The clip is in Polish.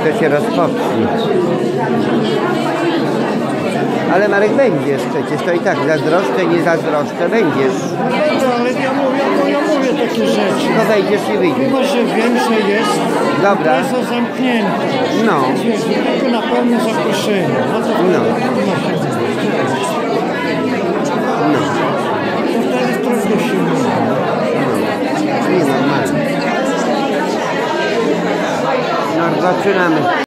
troszkę się rozpocznie. Ale Marek, będziesz przecież, to i tak zazdroszczę, nie zazdroszczę, będziesz. No, ale ja mówię takie rzeczy. To wejdziesz i wyjdziesz. Mimo, że wiem, że jest Dobra. impreza zamknięta. No. Wiesz, tylko na pełne zaproszenie. No to No. No. To wtedy trochę się mówi. Nie, normalnie. No, zaczynamy.